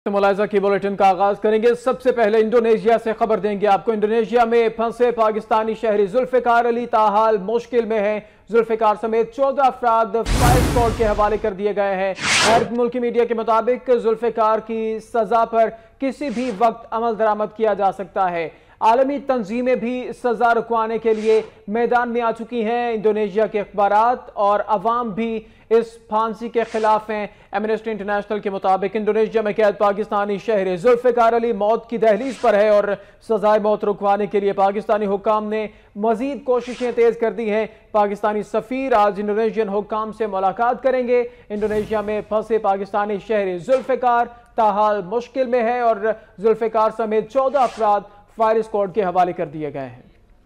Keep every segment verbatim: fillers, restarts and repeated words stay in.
मुलाहिजा की बुलेटिन का आगाज करेंगे। सबसे पहले इंडोनेशिया से खबर देंगे आपको। इंडोनेशिया में फंसे पाकिस्तानी शहरी जुल्फिकार अली ताहाल मुश्किल में हैं। जुल्फिकार समेत चौदह अफराद फायर स्क्वाड के हवाले कर दिए गए हैं। गैर मुल्की मीडिया के मुताबिक जुल्फिकार की सजा पर किसी भी वक्त अमल दरामद किया जा सकता है। आलमी तंजीमें भी सजा रुकवाने के लिए मैदान में आ चुकी हैं। इंडोनेशिया के अखबारात और अवाम भी इस फांसी के खिलाफ हैं। एमनेस्टी इंटरनेशनल के मुताबिक इंडोनेशिया में कैद पाकिस्तानी शहरी जुल्फिकार अली मौत की दहलीज पर है और सजाए मौत रुकवाने के लिए पाकिस्तानी हुक्काम ने मजीद कोशिशें तेज कर दी हैं। पाकिस्तानी सफीर आज इंडोनेशियन हुक्काम से मुलाकात करेंगे। इंडोनेशिया में फंसे पाकिस्तानी शहरी जुल्फिकार ताहाल मुश्किल में है और जुल्फिकार समेत चौदह अफराद फायर स्क्वाड के हवाले कर दिए गए हैं।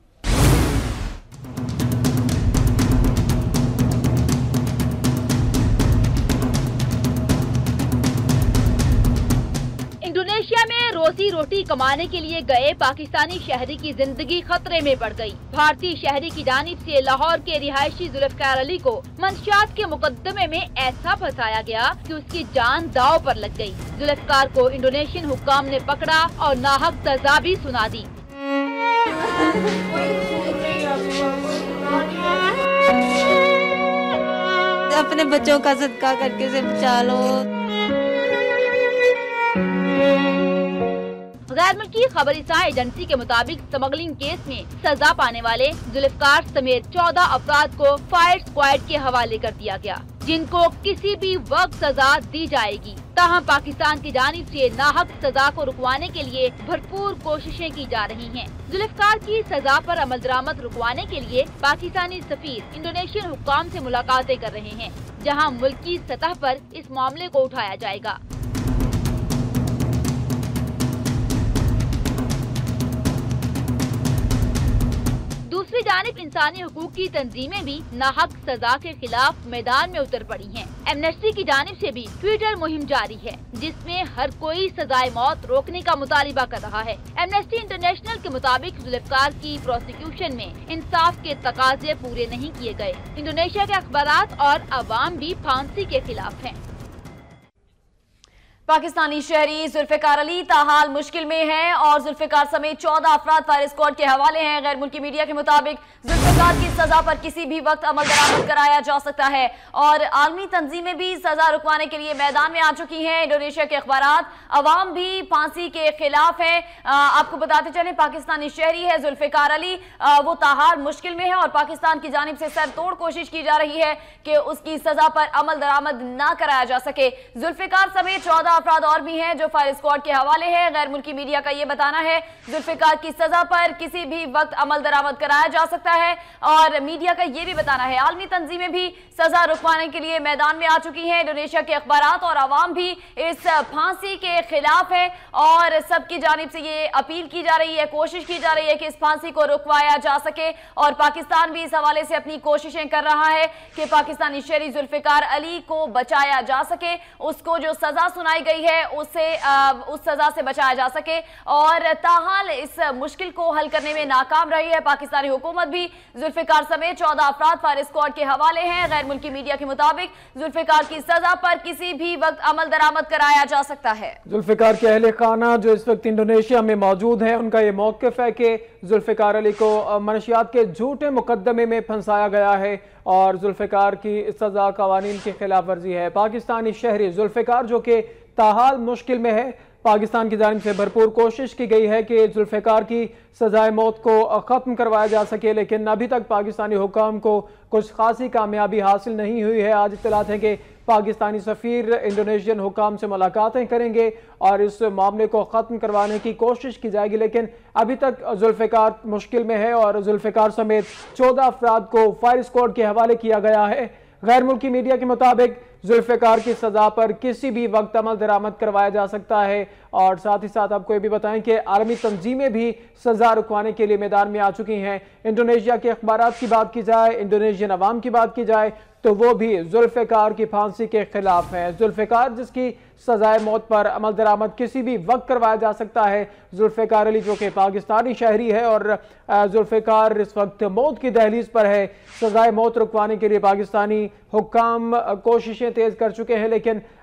इंडोनेशिया में रोजी रोटी कमाने के लिए गए पाकिस्तानी शहरी की जिंदगी खतरे में पड़ गई। भारतीय शहरी की जानिब से लाहौर के रिहायशी जुल्फिकार अली को मंशियात के मुकदमे में ऐसा फंसाया गया कि उसकी जान दांव पर लग गई। जुल्फिकार को इंडोनेशियन हुक्काम ने पकड़ा और नाहक सजा भी सुना दी। अपने बच्चों का सदका करके से बचा लो। गैर मुल्की खबरिस्तान एजेंसी के मुताबिक स्मगलिंग केस में सजा पाने वाले जुल्फिकार समेत चौदह अफराद को फायर स्क्वाड के हवाले कर दिया गया, जिनको किसी भी वक्त सजा दी जाएगी। ताहम पाकिस्तान की जानिब से नाहक सजा को रुकवाने के लिए भरपूर कोशिशें की जा रही हैं। जुल्फिकार की सजा पर अमल दरामद रुकवाने के लिए पाकिस्तानी सफीर इंडोनेशियन हुक्काम से मुलाकातें कर रहे हैं, जहां मुल्की सतह पर इस मामले को उठाया जाएगा। दूसरी जानिब इंसानी हुकूक की तंजीमें भी नाहक सजा के खिलाफ मैदान में उतर पड़ी हैं। एमनेस्टी की जानिब से भी ट्विटर मुहिम जारी है, जिसमें हर कोई सजाए मौत रोकने का मुतालिबा कर रहा है। एमनेस्टी इंटरनेशनल के मुताबिक जुल्फिकार की प्रोसिक्यूशन में इंसाफ के तकाजे पूरे नहीं किए गए। इंडोनेशिया के अखबारात और अवाम भी फांसी के खिलाफ हैं। पाकिस्तानी शहरी जुल्फिकार अली ताहाल मुश्किल में है और जुल्फिकार समेत चौदह अफराद फायर स्क्वाड के हवाले हैं। गैर मुल्की मीडिया के मुताबिक जुल्फिकार की सजा पर किसी भी वक्त अमल दरामद कराया जा सकता है और आलमी तंजीमें भी सजा रुकवाने के लिए मैदान में आ चुकी हैं। इंडोनेशिया के अखबारात अवाम भी फांसी के खिलाफ है। आपको बताते चले पाकिस्तानी शहरी है जुल्फिकार अली, वो ताहाल मुश्किल में है और पाकिस्तान की जानिब से सर तोड़ कोशिश की जा रही है कि उसकी सजा पर अमल दरामद न कराया जा सके। जुल्फिकार समेत चौदह अफराद और भी हैं जो फायर स्क्वाड के हवाले हैं। गैर मुल्की मीडिया का ये बताना है जुल्फिकार की सजा पर किसी भी वक्त अमल दरामद कराया जा सकता है और मीडिया का ये भी बताना है आलमी तंजीमें भी सजा रुकवाने के लिए मैदान में आ चुकी हैं। इंडोनेशिया के अखबारात और अवाम भी इस फांसी के खिलाफ है और सबकी जानिब से ये अपील की जा रही है, कोशिश की जा रही है कि इस फांसी को रुकवाया जा सके और पाकिस्तान भी इस हवाले से अपनी कोशिशें कर रहा है कि पाकिस्तानी शहरी जुल्फिकार अली को बचाया जा सके, उसको जो सजा सुनाई गई है उसे उस सजा से बचाया जा सके और ताहाल इस मुश्किल को हल करने में नाकाम रही है। पाकिस्तानी हुकूमत भी जुल्फिकार समेत चौदह अफराद फायर स्क्वाड के हवाले हैं। गैर मुल्की मीडिया के मुताबिक जुल्फिकार की सजा पर किसी भी वक्त अमल दरामद कराया जा सकता है। जुल्फिकार के अहले खाना जो इस वक्त इंडोनेशिया में मौजूद है, उनका ये मौक़िफ़ है कि जुल्फिकार अली को मंशियात के झूठे मुकदमे में फंसाया गया है और जुल्फिकार की सजा कवानीन की खिलाफ वर्जी है। पाकिस्तानी शहरी जुल्फिकार जो कि ताहाल मुश्किल में है, पाकिस्तान की जानिब से भरपूर कोशिश की गई है कि जुल्फिकार की सजाए मौत को ख़त्म करवाया जा सके, लेकिन अभी तक पाकिस्तानी हुकाम को कुछ खासी कामयाबी हासिल नहीं हुई है। आज इत्तलात है कि पाकिस्तानी सफ़ीर इंडोनेशियन हुकाम से मुलाकातें करेंगे और इस मामले को ख़त्म करवाने की कोशिश की जाएगी, लेकिन अभी तक जुल्फिकार मुश्किल में है और जुल्फिकार समेत चौदह अफराद को फायर स्क्वाड के हवाले किया गया है। गैर मुल्की मीडिया के मुताबिक जुल्फिकार की सजा पर किसी भी वक्त अमल दरामद करवाया जा सकता है और साथ ही साथ आपको ये भी बताएं कि आलमी तंजीमें भी सजा रुकवाने के लिए मैदान में आ चुकी हैं। इंडोनेशिया के अखबारात की बात की जाए, इंडोनेशियन अवाम की बात की जाए तो वो भी जुल्फिकार की फांसी के खिलाफ है। जुल्फिकार जिसकी सजाए मौत पर अमल दरामद किसी भी वक्त करवाया जा सकता है। जुल्फिकार अली जो कि पाकिस्तानी शहरी है और जुल्फिकार इस वक्त मौत की दहलीज पर है। सजाए मौत रुकवाने के लिए पाकिस्तानी हुक्काम कोशिशें तेज कर चुके हैं, लेकिन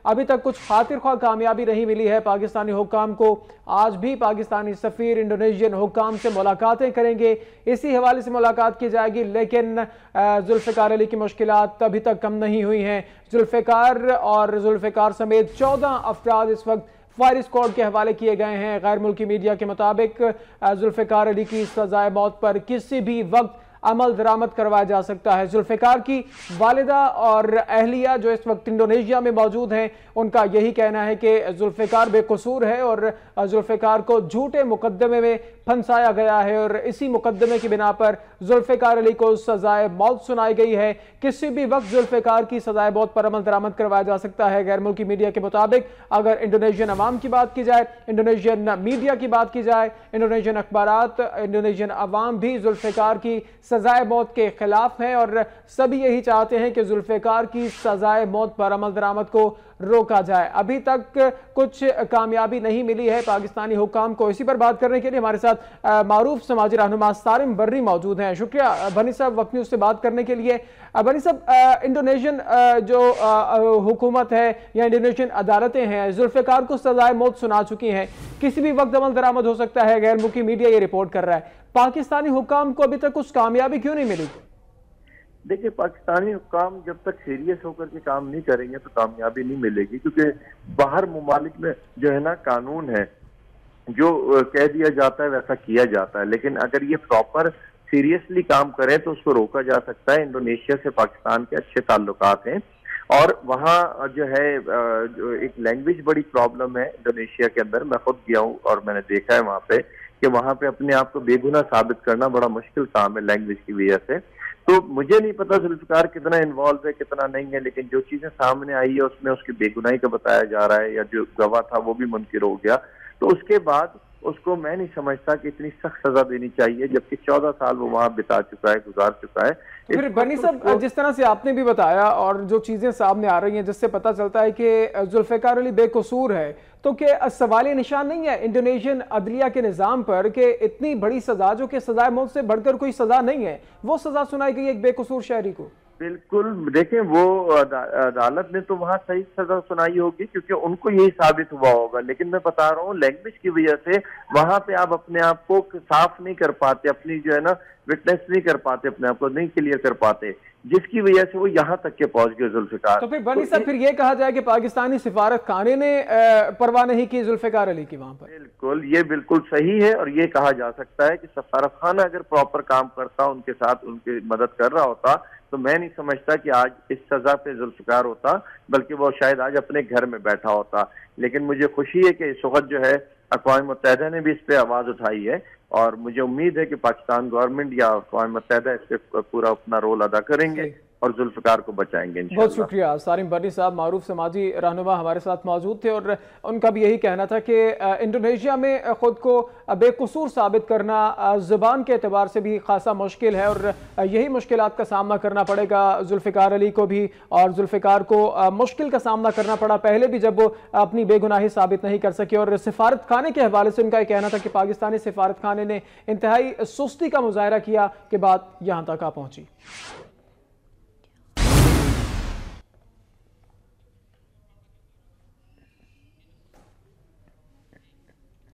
अभी तक कुछ खातिर ख्वाह कामयाबी नहीं मिली है पाकिस्तानी हुक्काम को। आज भी पाकिस्तानी सफ़ीर इंडोनेशियन हुक्काम से मुलाकातें करेंगे, इसी हवाले से मुलाकात की जाएगी, लेकिन जुल्फ़िकार अली की मुश्किलात अभी तक कम नहीं हुई हैं। जुल्फ़िकार और जुल्फ़िकार समेत चौदह अफराद इस वक्त फायर स्क्वाड के हवाले किए गए हैं। गैर मुल्की मीडिया के मुताबिक जुल्फ़िकार अली की सज़ाए मौत पर किसी भी वक्त अमल दरामद करवाया जा सकता है। जुल्फ़िकार की वालिदा और अहलिया जो इस वक्त इंडोनेशिया में मौजूद हैं, उनका यही कहना है कि जुल्फ़िकार बेकसूर है और जुल्फ़िकार को झूठे मुकदमे में फंसाया गया है और इसी मुकदमे की बिना पर जुल्फ़िकार अली को सज़ाए मौत सुनाई गई है। किसी भी वक्त जुल्फ़िकार की सज़ाए मौत पर अमल दरामद करवाया जा सकता है। गैर मुल्की मीडिया के मुताबिक अगर इंडोनेशियन अवाम की बात की जाए, इंडोनेशियन मीडिया की बात की जाए, इंडोनेशियन अखबारात, इंडोनेशियन अवाम भी जुल्फ़िकार की सज़ाए मौत के खिलाफ हैं और सभी यही चाहते हैं कि जुल्फ़िकार की सज़ाए मौत पर अमल दरामद को रोका जाए। अभी तक कुछ कामयाबी नहीं मिली है पाकिस्तानी हुक्काम को। इसी पर बात करने के लिए हमारे साथ मारूफ समाजी रहनुमा सारिम बर्री मौजूद हैं। शुक्रिया बनी साहब अपनी उससे बात करने के लिए। बनी साहब, इंडोनेशियन जो हुकूमत है या इंडोनेशियन अदालतें हैं जुल्फ़िकार को सज़ाए मौत सुना चुकी हैं, किसी भी वक्त अमल दरामद हो सकता है, गैर मुल्की मीडिया ये रिपोर्ट कर रहा है। पाकिस्तानी हुक्काम को अभी तक कुछ कामयाबी क्यों नहीं मिली? देखिए, पाकिस्तानी हुक्काम जब तक सीरियस होकर के काम नहीं करेंगे तो कामयाबी नहीं मिलेगी, क्योंकि बाहर मुमालिक में जो है ना कानून है, जो कह दिया जाता है वैसा किया जाता है, लेकिन अगर ये प्रॉपर सीरियसली काम करें तो उसको रोका जा सकता है। इंडोनेशिया से पाकिस्तान के अच्छे ताल्लुकात हैं और वहाँ जो है जो एक लैंग्वेज बड़ी प्रॉब्लम है इंडोनेशिया के अंदर। मैं खुद गया हूँ और मैंने देखा है वहाँ पे कि वहाँ पे अपने आप को बेगुनाह साबित करना बड़ा मुश्किल काम है लैंग्वेज की वजह से। तो मुझे नहीं पता जुल्फ़िकार कितना इन्वॉल्व है कितना नहीं है, लेकिन जो चीजें सामने आई है उसमें उसकी बेगुनाही का बताया जा रहा है, या जो गवाह था वो भी मुनकिर हो गया। तो उसके बाद उसको मैं नहीं समझता कि इतनी सख्त सजा देनी चाहिए, जबकि चौदह साल वो वहां बिता चुका है, गुजार चुका है। फिर बनी साहब, जिस तरह से आपने भी बताया और जो चीजें सामने आ रही हैं जिससे पता चलता है कि जुल्फ़िकार अली बेकसूर है, तो क्या सवाल निशान नहीं है इंडोनेशियन अदलिया के निज़ाम पर कि इतनी बड़ी सजा जो कि सजाए मौत से बढ़कर कोई सजा नहीं है, वो सजा सुनाई गई एक बेकसूर शहरी को? बिल्कुल, देखें वो अदालत ने तो वहाँ सही सजा सुनाई होगी क्योंकि उनको यही साबित हुआ होगा, लेकिन मैं बता रहा हूँ लैंग्वेज की वजह से वहाँ पे आप अपने आप को साफ नहीं कर पाते, अपनी जो है ना विटनेस नहीं कर पाते, अपने आप को नहीं क्लियर कर पाते, जिसकी वजह से वो यहाँ तक के पहुंच गए जुल्फ़िकार। तो फिर बनी साहब, फिर ये कहा जाए कि पाकिस्तानी सिफारत खाने ने परवाह नहीं की जुल्फ़िकार अली की वहाँ पर? बिल्कुल, ये बिल्कुल सही है और ये कहा जा सकता है कि सफारत खाना अगर प्रॉपर काम करता, उनके साथ उनकी मदद कर रहा होता, तो मैं नहीं समझता कि आज इस सजा पे जुल्फ़िकार होता, बल्कि वो शायद आज अपने घर में बैठा होता। लेकिन मुझे खुशी है कि इस वक्त जो है अक़वाम मुत्तहिदा ने भी इस पे आवाज़ उठाई है और मुझे उम्मीद है कि पाकिस्तान गवर्नमेंट या अक़वाम मुत्तहिदा इस पे पूरा अपना रोल अदा करेंगे और जुल्फ़िकार को बचाएंगे इंशाअल्लाह। बहुत शुक्रिया। सारिम बर्री साहब मारूफ समाजी रहनुमा हमारे साथ मौजूद थे और उनका भी यही कहना था कि इंडोनेशिया में ख़ुद को बेकसूर साबित करना ज़ुबान के एतबार से भी खासा मुश्किल है और यही मुश्किलात का सामना करना पड़ेगा जुल्फ़िकार अली को भी, और जुल्फ़िकार को मुश्किल का सामना करना पड़ा पहले भी जब वो अपनी बेगुनाही साबित नहीं कर सके। और सिफारत खाने के हवाले से उनका कहना था कि पाकिस्तानी सिफारत खाने ने इंतहाई सुस्ती का मुजाहरा किया कि बात यहाँ तक आ पहुँची।